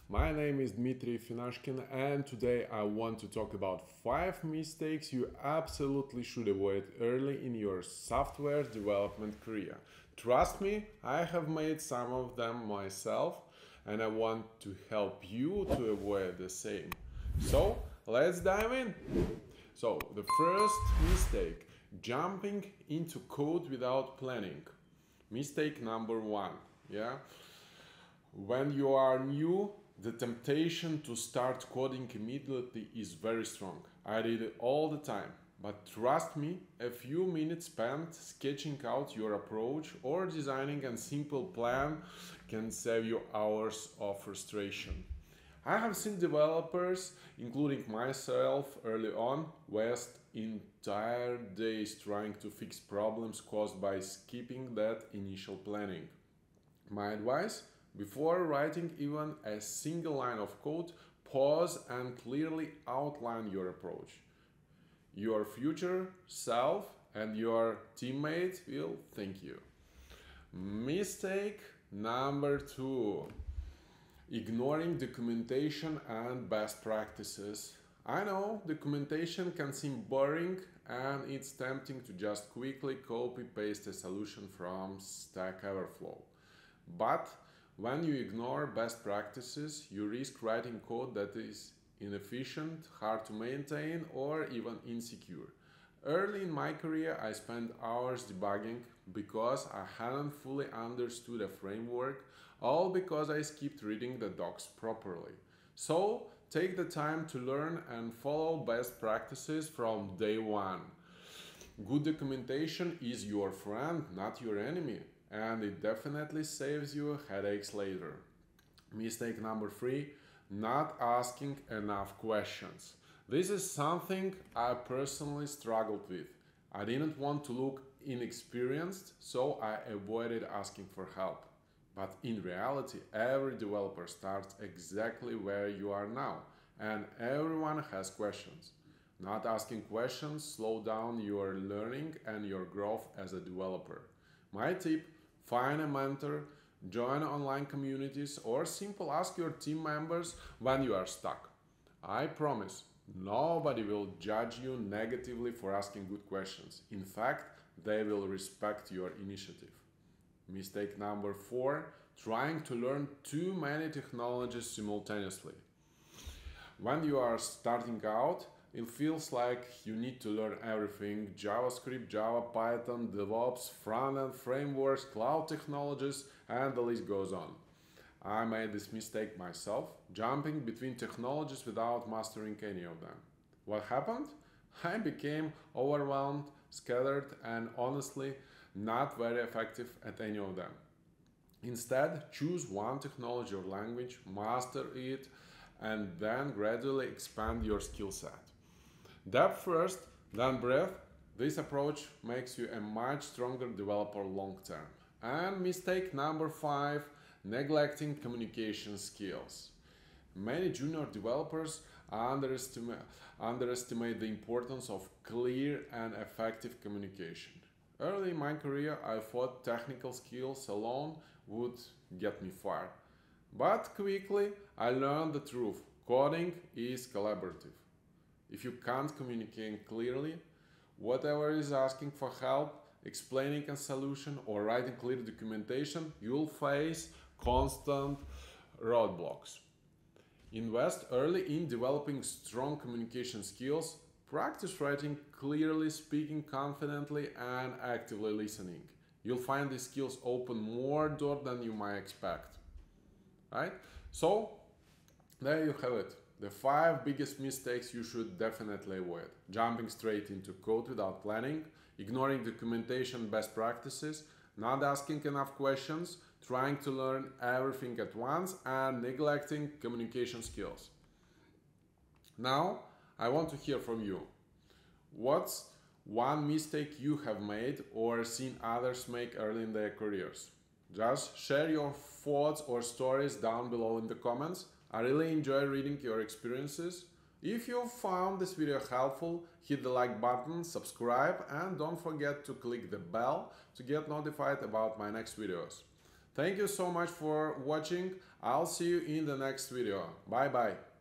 My name is Dmitry Finashkin, and today I want to talk about 5 mistakes you absolutely should avoid early in your software development career. Trust me, I have made some of them myself, and I want to help you to avoid the same. So, let's dive in. So, the first mistake, jumping into code without planning. Mistake number 1, yeah? When you are new, the temptation to start coding immediately is very strong. I did it all the time. But trust me, a few minutes spent sketching out your approach or designing a simple plan can save you hours of frustration. I have seen developers, including myself early on, waste entire days trying to fix problems caused by skipping that initial planning. My advice: before writing even a single line of code, pause and clearly outline your approach. Your future self and your teammate will thank you. Mistake number 2, ignoring documentation and best practices. I know documentation can seem boring and it's tempting to just quickly copy paste a solution from Stack Overflow. But when you ignore best practices, you risk writing code that is inefficient, hard to maintain, or even insecure. Early in my career, I spent hours debugging because I hadn't fully understood a framework, all because I skipped reading the docs properly. So, take the time to learn and follow best practices from day one. Good documentation is your friend, not your enemy, and it definitely saves you headaches later. Mistake number 3, not asking enough questions. This is something I personally struggled with. I didn't want to look inexperienced, so I avoided asking for help. But in reality, every developer starts exactly where you are now, and everyone has questions. Not asking questions slow down your learning and your growth as a developer. My tip: find a mentor, join online communities, or simply ask your team members when you are stuck. I promise, nobody will judge you negatively for asking good questions. In fact, they will respect your initiative. Mistake number 4, trying to learn too many technologies simultaneously. When you are starting out, it feels like you need to learn everything: JavaScript, Java, Python, DevOps, front-end frameworks, cloud technologies, and the list goes on. I made this mistake myself, jumping between technologies without mastering any of them. What happened? I became overwhelmed, scattered, and honestly not very effective at any of them. Instead, choose one technology or language, master it, and then gradually expand your skill set. Depth first, then breadth. This approach makes you a much stronger developer long term. And mistake number 5, neglecting communication skills. Many junior developers underestimate the importance of clear and effective communication. Early in my career, I thought technical skills alone would get me far. But quickly, I learned the truth: coding is collaborative. If you can't communicate clearly, whatever is asking for help, explaining a solution, or writing clear documentation, you'll face constant roadblocks. Invest early in developing strong communication skills. Practice writing clearly, speaking confidently, and actively listening. You'll find these skills open more doors than you might expect. Right? So, there you have it. The 5 biggest mistakes you should definitely avoid: jumping straight into code without planning, ignoring documentation best practices, not asking enough questions, trying to learn everything at once, and neglecting communication skills. Now, I want to hear from you. What's one mistake you have made or seen others make early in their careers? Just share your thoughts or stories down below in the comments. I really enjoy reading your experiences. If you found this video helpful, hit the like button, subscribe, and don't forget to click the bell to get notified about my next videos. Thank you so much for watching. I'll see you in the next video. Bye bye.